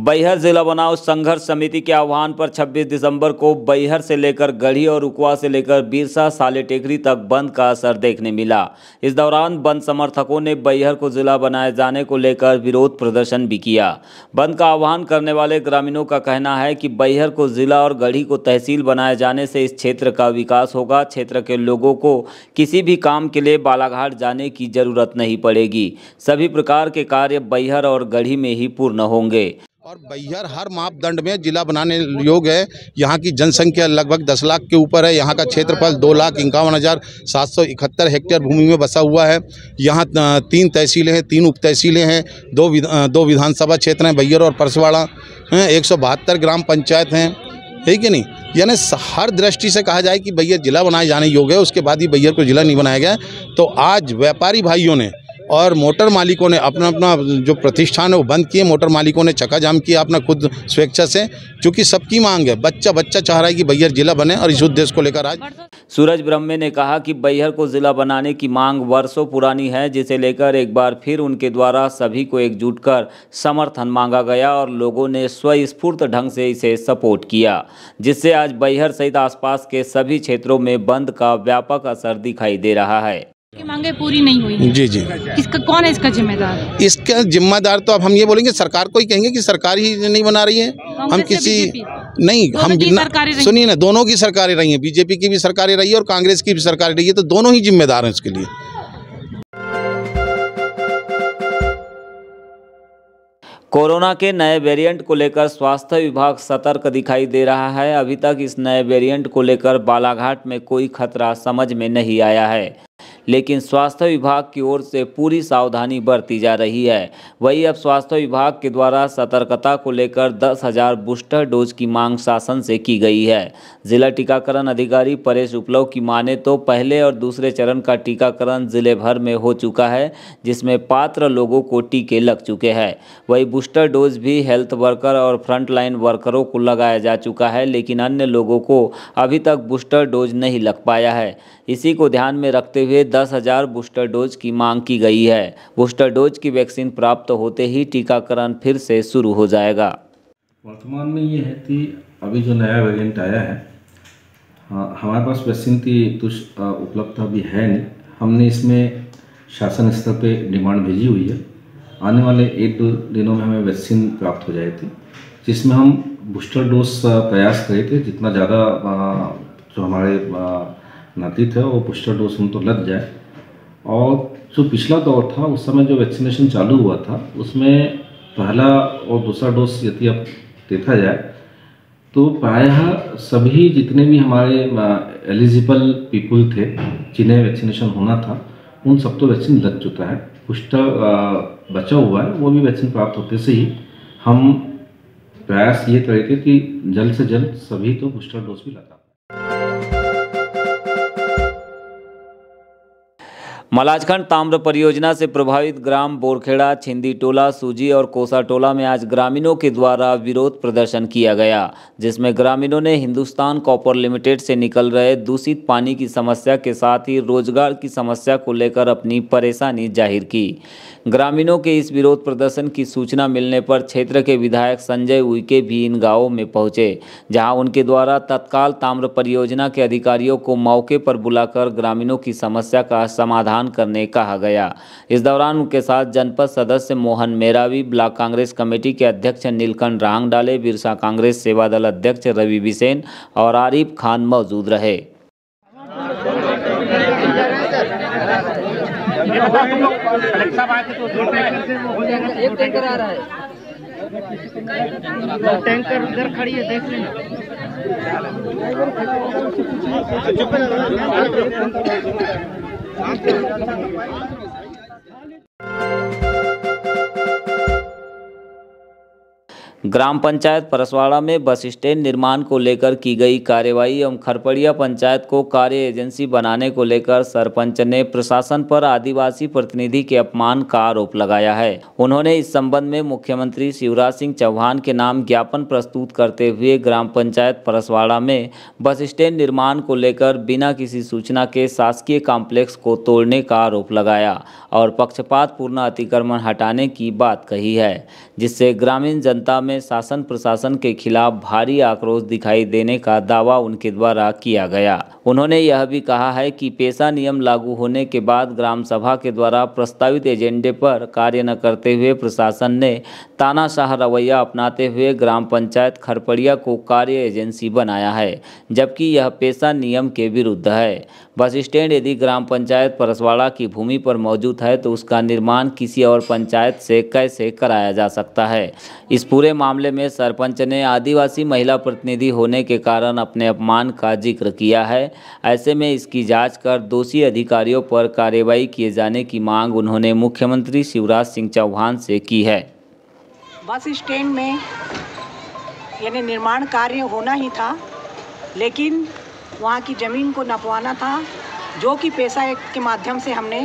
बैहर जिला बनाओ संघर्ष समिति के आह्वान पर 26 दिसंबर को बैहर से लेकर गढ़ी और उकवा से लेकर बिरसा साले टेकरी तक बंद का असर देखने मिला। इस दौरान बंद समर्थकों ने बैहर को जिला बनाए जाने को लेकर विरोध प्रदर्शन भी किया। बंद का आह्वान करने वाले ग्रामीणों का कहना है कि बैहर को जिला और गढ़ी को तहसील बनाए जाने से इस क्षेत्र का विकास होगा। क्षेत्र के लोगों को किसी भी काम के लिए बालाघाट जाने की जरूरत नहीं पड़ेगी। सभी प्रकार के कार्य बैहर और गढ़ी में ही पूर्ण होंगे और बैहर हर मापदंड में जिला बनाने योग्य है। यहाँ की जनसंख्या लगभग 10 लाख के ऊपर है। यहाँ का क्षेत्रफल 2,51,771 हेक्टेयर भूमि में बसा हुआ है। यहाँ 3 तहसीलें हैं, 3 उप तहसीलें हैं, 2 विधानसभा क्षेत्र हैं, बैहर और परसवाड़ा हैं, 172 ग्राम पंचायत हैं, है कि नहीं। यानी हर दृष्टि से कहा जाए कि बैहर जिला बनाए जाने योग्य है, उसके बाद ही बैहर को जिला नहीं बनाया गया। तो आज व्यापारी भाइयों ने और मोटर मालिकों ने अपना अपना जो प्रतिष्ठान है वो बंद किए। मोटर मालिकों ने चक्का जाम किया अपना खुद स्वेच्छा से, क्योंकि सबकी मांग है। बच्चा चाह रहा है कि बैहर जिला बने और इस उद्देश्य को लेकर आज सूरज ब्रह्मे ने कहा कि बैहर को जिला बनाने की मांग वर्षों पुरानी है, जिसे लेकर एक बार फिर उनके द्वारा सभी को एकजुट कर समर्थन मांगा गया और लोगों ने स्वस्फूर्त ढंग से इसे सपोर्ट किया, जिससे आज बैहर सहित आसपास के सभी क्षेत्रों में बंद का व्यापक असर दिखाई दे रहा है। की मांगे पूरी नहीं हुई। जी। किसका, कौन है इसका जिम्मेदार? इसका जिम्मेदार तो अब हम ये बोलेंगे सरकार को ही कहेंगे कि सरकार ही नहीं बना रही है। हम किसी नहीं, हम सुनिए ना, दोनों की सरकारें रही हैं, बीजेपी की भी सरकारें रही है और कांग्रेस की भी सरकारें रही है, तो दोनों ही जिम्मेदार हैं इसके लिए। कोरोना के नए वेरिएंट को लेकर स्वास्थ्य विभाग सतर्क दिखाई दे रहा है। अभी तक इस नए वेरिएंट को लेकर बालाघाट में कोई खतरा समझ में नहीं आया है, लेकिन स्वास्थ्य विभाग की ओर से पूरी सावधानी बरती जा रही है। वहीं अब स्वास्थ्य विभाग के द्वारा सतर्कता को लेकर 10,000 बूस्टर डोज की मांग शासन से की गई है। जिला टीकाकरण अधिकारी परेश उपलव की माने तो पहले और दूसरे चरण का टीकाकरण जिले भर में हो चुका है, जिसमें पात्र लोगों को टीके लग चुके हैं। वही बूस्टर डोज भी हेल्थ वर्कर और फ्रंटलाइन वर्करों को लगाया जा चुका है, लेकिन अन्य लोगों को अभी तक बूस्टर डोज नहीं लग पाया है। इसी को ध्यान में रखते हुए 10,000 बूस्टर डोज की मांग की गई है। बूस्टर डोज की वैक्सीन प्राप्त होते ही टीकाकरण फिर से शुरू हो जाएगा। वर्तमान में ये है कि अभी जो नया वेरिएंट आया है, हमारे पास वैक्सीन की उपलब्धता अभी है नहीं। हमने इसमें शासन स्तर पे डिमांड भेजी हुई है। आने वाले 1-2 दिनों में हमें वैक्सीन प्राप्त हो जाएगी, जिसमें हम बूस्टर डोज प्रयास करे थे जितना ज़्यादा जो हमारे नागरिक है वो बूस्टर डोज उनको लग जाए। और जो पिछला दौर था उस समय जो वैक्सीनेशन चालू हुआ था, उसमें पहला और दूसरा डोज यदि अब देखा जाए तो प्रायः सभी जितने भी हमारे एलिजिबल पीपल थे जिन्हें वैक्सीनेशन होना था, उन सब तो वैक्सीन लग चुका है। बूस्टर बचा हुआ है, वो भी वैक्सीन प्राप्त होते से ही हम प्रयास ये करेंगे कि जल्द से जल्द सभी को बूस्टर डोज भी लगा। मलाजखंड ताम्र परियोजना से प्रभावित ग्राम बोरखेड़ा, छिंदी टोला, सूजी और कोसा टोला में आज ग्रामीणों के द्वारा विरोध प्रदर्शन किया गया, जिसमें ग्रामीणों ने हिंदुस्तान कॉपर लिमिटेड से निकल रहे दूषित पानी की समस्या के साथ ही रोजगार की समस्या को लेकर अपनी परेशानी जाहिर की। ग्रामीणों के इस विरोध प्रदर्शन की सूचना मिलने पर क्षेत्र के विधायक संजय उइके भी इन गांवों में पहुंचे, जहां उनके द्वारा तत्काल ताम्र परियोजना के अधिकारियों को मौके पर बुलाकर ग्रामीणों की समस्या का समाधान करने कहा गया। इस दौरान उनके साथ जनपद सदस्य मोहन मेरावी, ब्लॉक कांग्रेस कमेटी के अध्यक्ष नीलकंठ रांगडाले, बिरसा कांग्रेस सेवा दल अध्यक्ष रवि बिसेन और आरिफ खान मौजूद रहे। एक टैंकर आ रहा है, टैंकर उधर खड़ी है, देख लेना। ग्राम पंचायत परसवाड़ा में बस स्टैंड निर्माण को लेकर की गई कार्यवाही एवं खरपड़िया पंचायत को कार्य एजेंसी बनाने को लेकर सरपंच ने प्रशासन पर आदिवासी प्रतिनिधि के अपमान का आरोप लगाया है। उन्होंने इस संबंध में मुख्यमंत्री शिवराज सिंह चौहान के नाम ज्ञापन प्रस्तुत करते हुए ग्राम पंचायत परसवाड़ा में बस स्टैंड निर्माण को लेकर बिना किसी सूचना के शासकीय कॉम्प्लेक्स को तोड़ने का आरोप लगाया और पक्षपातपूर्ण अतिक्रमण हटाने की बात कही है, जिससे ग्रामीण जनता में शासन प्रशासन के खिलाफ भारी आक्रोश दिखाई देने का दावा उनके द्वारा किया गया। उन्होंने यह भी कहा है कि पेशा नियम लागू होने के बाद ग्राम सभा के द्वारा प्रस्तावित एजेंडे पर कार्य न करते हुए प्रशासन ने तानाशाह रवैया अपनाते हुए ग्राम पंचायत खरपड़िया को कार्य एजेंसी बनाया है, जबकि यह पेशा नियम के विरुद्ध है। बस स्टैंड यदि ग्राम पंचायत परसवाड़ा की भूमि पर मौजूद है तो उसका निर्माण किसी और पंचायत से कैसे कराया जा सकता है। इस पूरे मामले में सरपंच ने आदिवासी महिला प्रतिनिधि होने के कारण अपने अपमान का जिक्र किया है। ऐसे में इसकी जांच कर दोषी अधिकारियों पर कार्रवाई किए जाने की मांग उन्होंने मुख्यमंत्री शिवराज सिंह चौहान से की है। बस स्टैंड में यानी निर्माण कार्य होना ही था, लेकिन वहाँ की ज़मीन को नपवाना था, जो कि पेशा एक्ट के माध्यम से हमने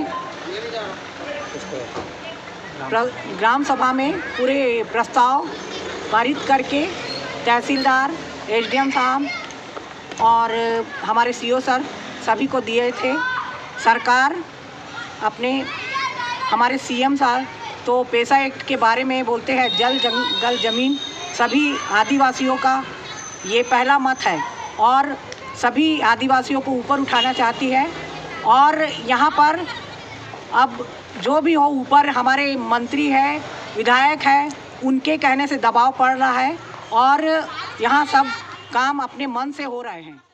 ग्राम सभा में पूरे प्रस्ताव पारित करके तहसीलदार, एसडीएम साहब और हमारे सीओ सर सभी को दिए थे। सरकार अपने हमारे सीएम साहब तो पेशा एक्ट के बारे में बोलते हैं, जल जंगल ज़मीन सभी आदिवासियों का ये पहला मत है और सभी आदिवासियों को ऊपर उठाना चाहती है। और यहाँ पर अब जो भी हो, ऊपर हमारे मंत्री है, विधायक है, उनके कहने से दबाव पड़ रहा है और यहाँ सब काम अपने मन से हो रहे हैं।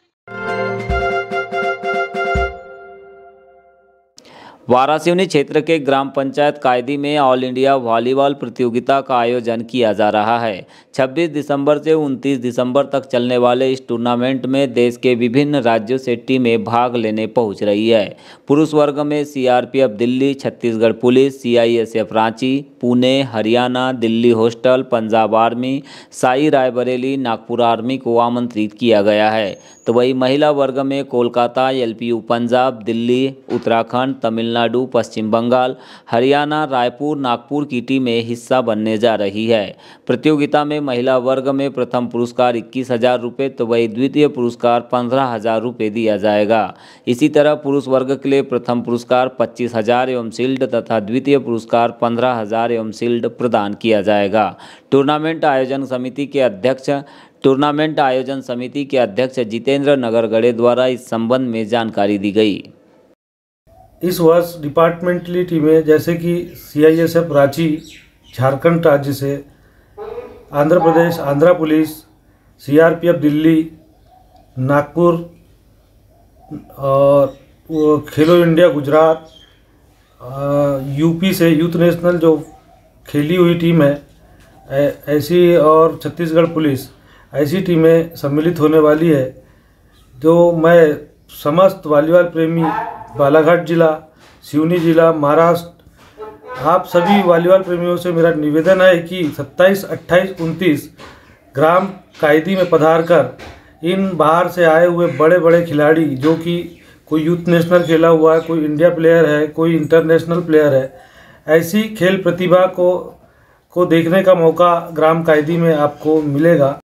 वारासिवनी क्षेत्र के ग्राम पंचायत कायदी में ऑल इंडिया वॉलीबॉल प्रतियोगिता का आयोजन किया जा रहा है। 26 दिसंबर से 29 दिसंबर तक चलने वाले इस टूर्नामेंट में देश के विभिन्न राज्यों से टीमें भाग लेने पहुंच रही है। पुरुष वर्ग में CRPF Delhi, Chhattisgarh police, CISF Ranchi, Pune, Haryana, Delhi hostel, Punjab army, SAI Raebareli, Nagpur army को आमंत्रित किया गया है। तो वही महिला वर्ग में कोलकाता, एलपीयू पंजाब, दिल्ली, उत्तराखंड, तमिलनाडु, पश्चिम बंगाल, हरियाणा, रायपुर, नागपुर की टीमें हिस्सा बनने जा रही है। प्रतियोगिता में महिला वर्ग में प्रथम पुरस्कार 21,000 रुपये तो वही द्वितीय पुरस्कार 15,000 रुपये दिया जाएगा। इसी तरह पुरुष वर्ग के लिए प्रथम पुरस्कार 25,000 एवं शील्ड तथा द्वितीय पुरस्कार 15,000 एवं शील्ड प्रदान किया जाएगा। टूर्नामेंट आयोजन समिति के अध्यक्ष जितेंद्र नगरगढ़े द्वारा इस संबंध में जानकारी दी गई। इस वर्ष डिपार्टमेंटली टीमें जैसे कि सीआईएसएफ रांची झारखंड राज्य से, आंध्र प्रदेश आंध्रा पुलिस, सीआरपीएफ दिल्ली, नागपुर और खेलो इंडिया गुजरात, यूपी से यूथ नेशनल जो खेली हुई टीम है ऐसी, और छत्तीसगढ़ पुलिस, ऐसी टीमें सम्मिलित होने वाली है। जो मैं समस्त वॉलीबॉल प्रेमी बालाघाट जिला, सिवनी जिला, महाराष्ट्र, आप सभी वॉलीबॉल प्रेमियों से मेरा निवेदन है कि 27, 28, 29 ग्राम कायदी में पधार कर इन बाहर से आए हुए बड़े बड़े खिलाड़ी, जो कि कोई यूथ नेशनल खेला हुआ है, कोई इंडिया प्लेयर है, कोई इंटरनेशनल प्लेयर है, ऐसी खेल प्रतिभा को देखने का मौका ग्राम कायदी में आपको मिलेगा।